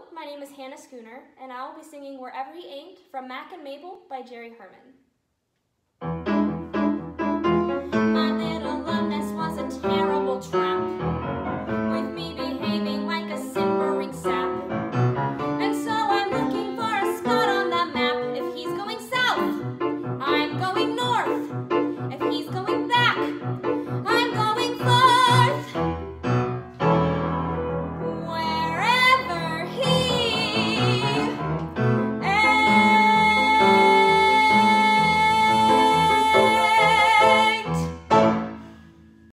my name is Schooner, and I will be singing Wherever He Ain't from Mack and Mabel by Jerry Herman.